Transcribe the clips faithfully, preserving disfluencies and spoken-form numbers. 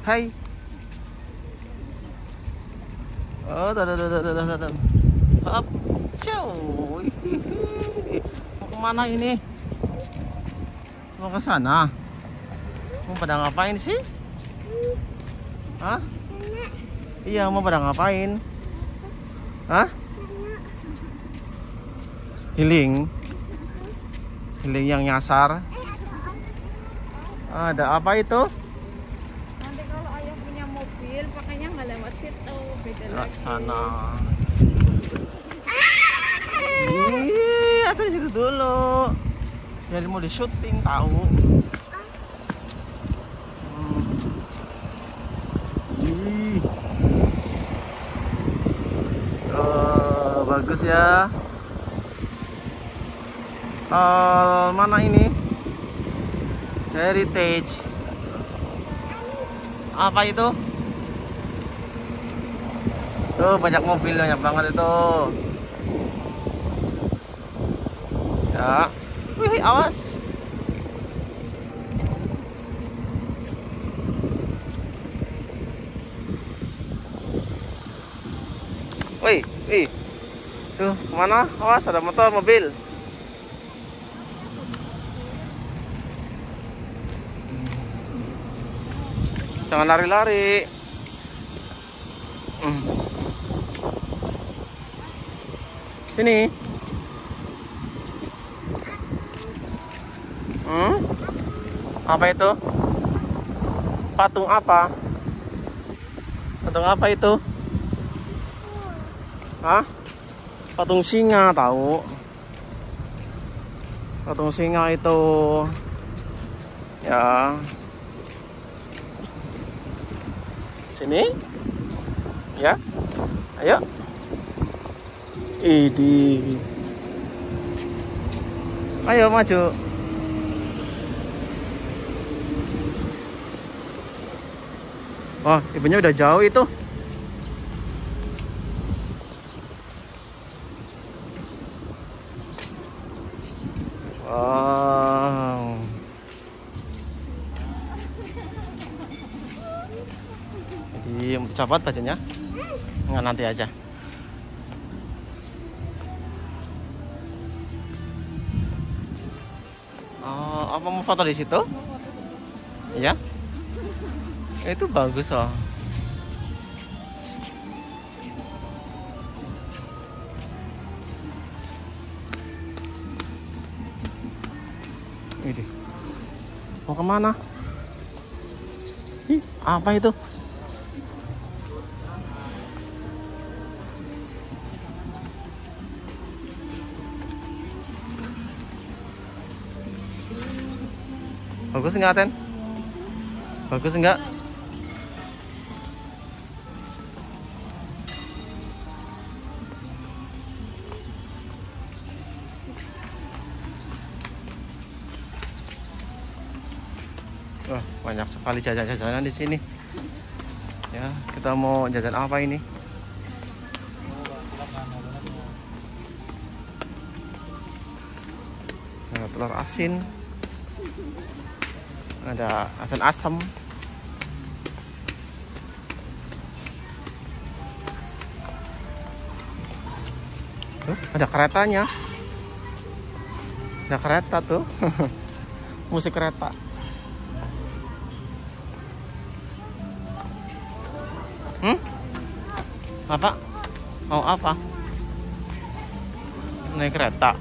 Hai. Oh, tuh, tuh, tuh, tuh, tuh, tuh. Hop, ciao. Mau kemana ini? Mau ke sana? Mau pada ngapain sih? Hah? Iya, mau pada ngapain? Hah? Healing. Healing yang nyasar. Ada apa itu? Nanti kalau ayah punya mobil, pakainya nggak lewat situ, beda Lewat lagi. sana. Ih, atau di situ dulu. Jadi mau di syuting tahu. Hmm. Ih. Oh, bagus ya. Oh, mana ini? Heritage. Apa itu? Tuh banyak mobil, banyak banget itu. Ya. Wih, awas. Wih, wih. Tuh, mana? Awas, ada motor, mobil. Jangan lari-lari. Hmm. Sini. Hmm? Apa itu? Patung apa? Patung apa itu? Hah? Patung singa tahu. Patung singa itu. Ya. Sini. Ya. Ayo. Idi. Ayo maju. Oh, ibunya udah jauh itu. Wow. Jadi copot bajunya. Nggak, nanti aja. Oh, apa mau foto di situ? Iya. Itu bagus oh. Ini. Mau kemana? Ih, apa itu? Bagus enggak, Ten? Bagus enggak? Wah, banyak sekali jajan-jajanan di sini. Ya, kita mau jajan apa ini? Ada telur asin. Ada asin asam. Tuh, ada keretanya. Ada kereta tuh. Musik kereta. Hmm? Apa? Mau apa? Naik kereta.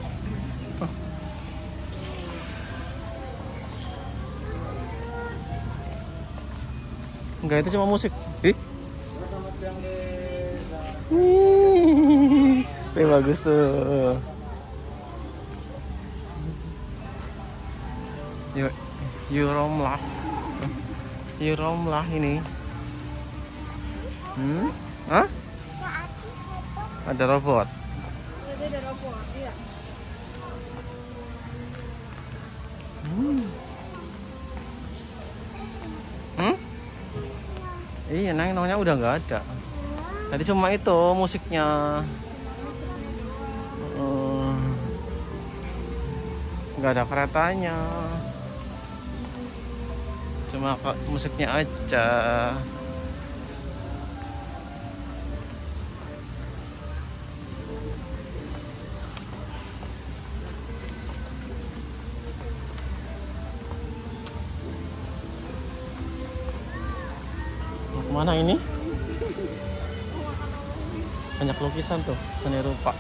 Enggak, itu cuma musik. Ih. Ini bagus tuh. Yuk, Yurom lah. Yurom lah ini. Hmm? Hah? Ada robot. Ada robot, iya. Hmm. Hmm? Iya, nang nongnya udah nggak ada. Tadi cuma itu musiknya. Hmm. Nggak ada keretanya. Cuma kok musiknya aja. Mau kemana ini? Banyak lukisan tuh, seni rupa.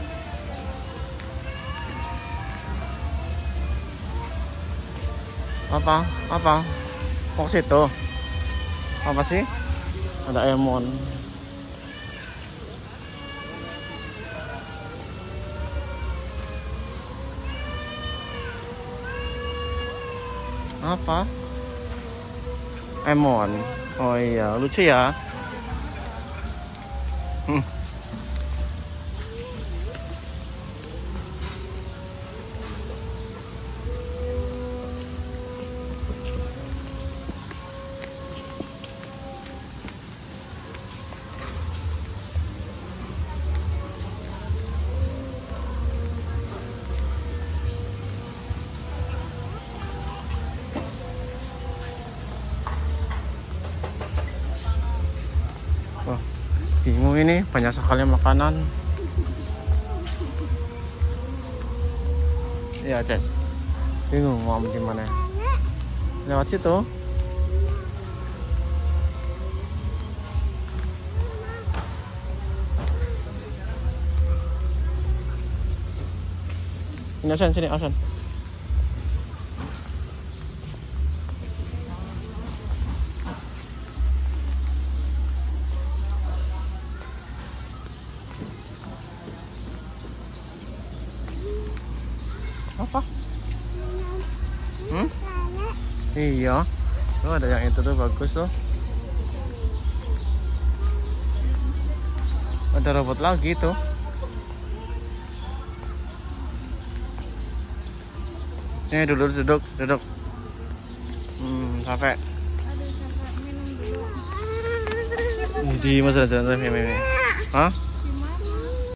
Apa? Apa? Mau ke situ? Apa sih? Ada Emon. Apa? Emon. Oh iya, lucu ya. Hmm. Wah, bingung ini, banyak sekali makanan. Iya, Cek. Bingung mau di mana. Lewat situ. Ini Asan, sini Asan. Apa? Hmm? Iya. Tuh ada yang itu tuh bagus tuh. Ada robot lagi tuh. Ini duduk duduk duduk. Hmm, sampai. Aduh, kakak minum dulu. Di masa jalan Hah?